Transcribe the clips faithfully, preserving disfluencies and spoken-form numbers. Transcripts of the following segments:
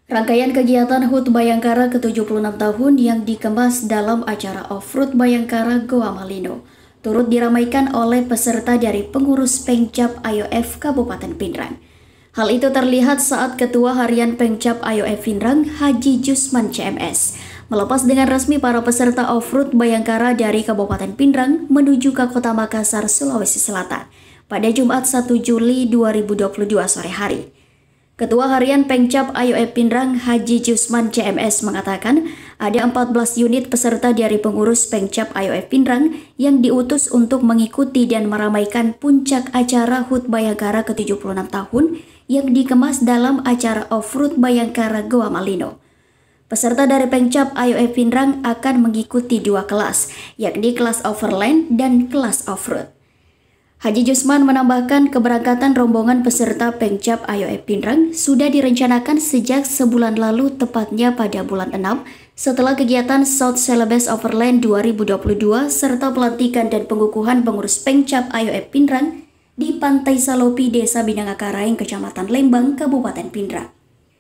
Rangkaian kegiatan H U T Bayangkara ke tujuh puluh enam tahun yang dikemas dalam acara Off-Road Bayangkara Goa Malino turut diramaikan oleh peserta dari pengurus Pengcap I O F Kabupaten Pindrang. Hal itu terlihat saat Ketua Harian Pengcap I O F Pindrang, Haji Jusman C M S, melepas dengan resmi para peserta Off-Road Bayangkara dari Kabupaten Pindrang menuju ke Kota Makassar, Sulawesi Selatan pada Jumat satu Juli dua ribu dua puluh dua sore hari. Ketua Harian Pengcap I O F Pindrang, Haji Jusman C M S mengatakan ada empat belas unit peserta dari pengurus Pengcap I O F Pindrang yang diutus untuk mengikuti dan meramaikan puncak acara H U T Bayangkara ke tujuh puluh enam tahun yang dikemas dalam acara Off-Road Bayangkara Goa Malino. Peserta dari Pengcap I O F Pindrang akan mengikuti dua kelas, yakni kelas Overland dan kelas Off-Road. Haji Jusman menambahkan keberangkatan rombongan peserta Pengcap I O F Pindrang sudah direncanakan sejak sebulan lalu, tepatnya pada bulan enam, setelah kegiatan South Celebes Overland dua ribu dua puluh dua serta pelantikan dan pengukuhan pengurus Pengcap I O F Pindrang di Pantai Salopi, Desa Binangakaraeng, Kecamatan Lembang, Kabupaten Pindrang.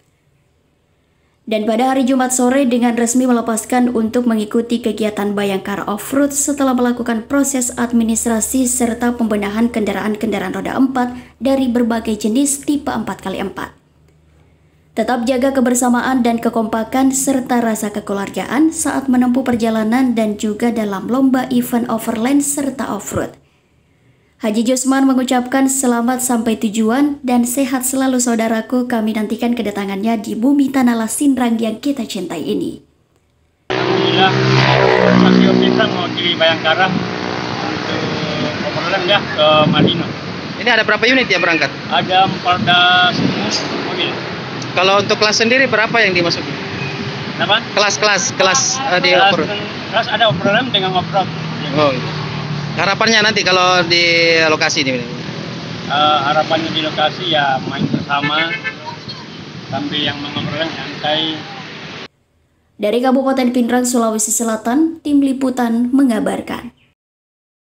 Dan pada hari Jumat sore dengan resmi melepaskan untuk mengikuti kegiatan Bayangkara Off-Road setelah melakukan proses administrasi serta pembenahan kendaraan-kendaraan roda empat dari berbagai jenis tipe empat kali empat. Tetap jaga kebersamaan dan kekompakan serta rasa kekeluargaan saat menempuh perjalanan dan juga dalam lomba event Overland serta Off-Road. Haji Jusman mengucapkan selamat sampai tujuan dan sehat selalu saudaraku, kami nantikan kedatangannya di bumi tanah Lasindrang yang kita cintai ini. Alhamdulillah, Masih Pindrang mau di Bayangkara untuk Overland ya ke Malino. Ini ada berapa unit ya berangkat? Ada empat belas mobil. Kalau untuk kelas sendiri berapa yang dimasuki? Apa? Kelas-kelas, kelas uh, di kelas, Overland. Kelas ada Overland dengan Off-Road. Oh, gitu. Harapannya nanti kalau di lokasi ini? Uh, harapannya di lokasi ya main bersama sambil yang mengobrolkan nyantai. Dari Kabupaten Pindrang, Sulawesi Selatan, tim liputan mengabarkan.